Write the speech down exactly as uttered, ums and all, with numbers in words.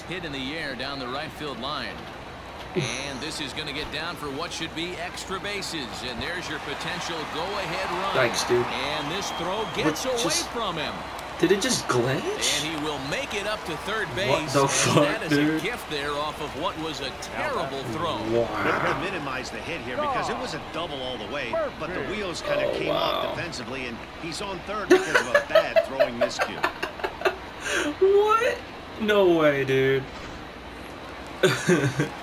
hit in the air down the right field line. And this is going to get down for what should be extra bases. And there's your potential go-ahead run. Thanks, dude. And this throw gets What, away just, from him. Did it just glitch? And he will make it up to third base. What the fuck, that is dude? a gift there off of what was a terrible throw. Wow. To minimize the hit here because it was a double all the way, but the wheels kind of oh, came wow. off defensively, and he's on third because of a bad throwing miscue. What? No way, dude.